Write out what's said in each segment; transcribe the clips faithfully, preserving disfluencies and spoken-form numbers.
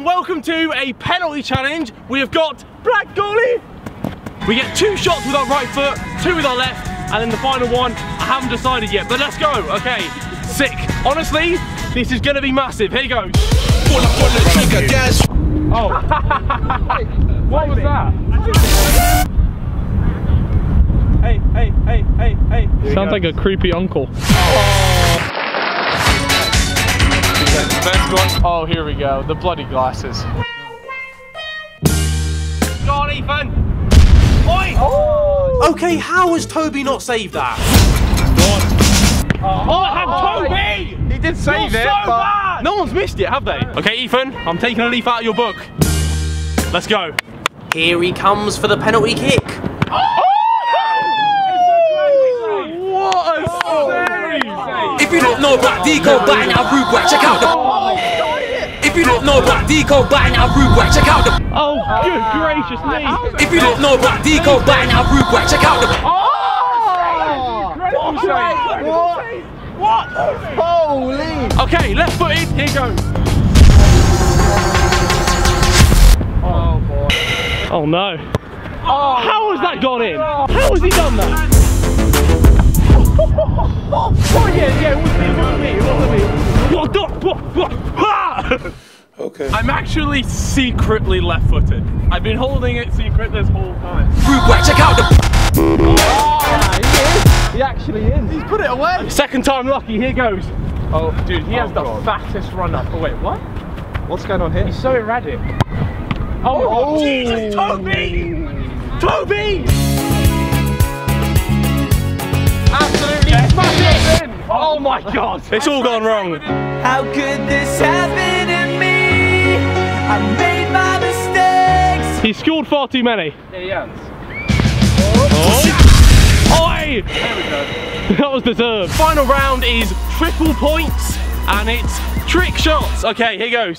welcome to a penalty challenge. We have got Black Goalie. We get two shots with our right foot, two with our left, and then the final one, I haven't decided yet, but let's go. Okay, sick. Honestly, this is gonna be massive. Here goes. Oh. What was that? Hey, hey, hey, hey, hey. Sounds like a creepy uncle. Oh. First one. Oh, here we go. The bloody glasses. Go on, Ethan. Oi! Oh. Okay, how has Toby not saved that? Oh, I had Toby! He did save You're it, so but bad. No one's missed it, have they? Okay, Ethan, I'm taking a leaf out of your book. Let's go. Here he comes for the penalty kick. Oh! What a save! If you don't know about Deco batting out rude whack, check out the. If you don't know about Deco batting out rude whack, check out the. Oh, good gracious me! If you don't know about Deco batting out rude whack, check out the. What? What? Holy! Okay, left footed, here goes. Oh boy. Oh no. Oh, how has that gone in? How has he done that? Oh yeah, yeah, it wasn't me, it wasn't me, it wasn't me. What the? What? What? Ha! Okay. I'm actually secretly left footed. I've been holding it secret this whole time. Rude whack, check out the. he actually is. He's put it away. Second time lucky, here goes. Oh, dude, he has Oh, the God. fattest run up. Oh, wait, what? What's going on here? He's so erratic. Oh, oh. Jesus, Toby! Toby! Absolutely smash it in. Oh my God, it's all gone wrong. How could this happen to me? I made my mistakes. He scored far too many. Yeah, he has. Oh. Oi! There we go. That was deserved. Final round is triple points and it's trick shots. Okay, here goes.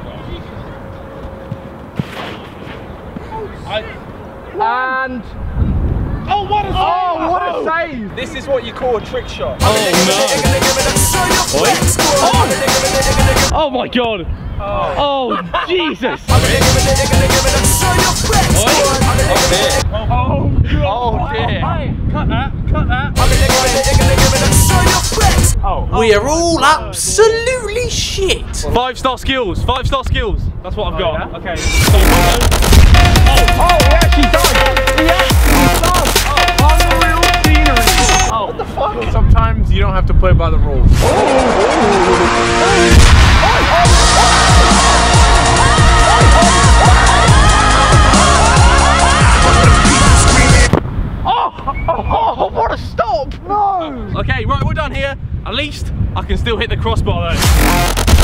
I, and Oh, what a save! oh, what a save! This is what you call a trick shot. Oh no! Oh, oh my God! Oh, Oh Jesus! oh dear! Oh, Oh dear! cut that! Cut that! Oh, We are all absolutely shit. Five star skills. Five star skills. That's what I've got. yeah? Okay. oh, he actually does! He actually does! Oh, unreal scenery! Oh, what the fuck? Sometimes you don't have to play by the rules. Oh, what a stop! No! Okay, right, we're done here. At least I can still hit the crossbar though.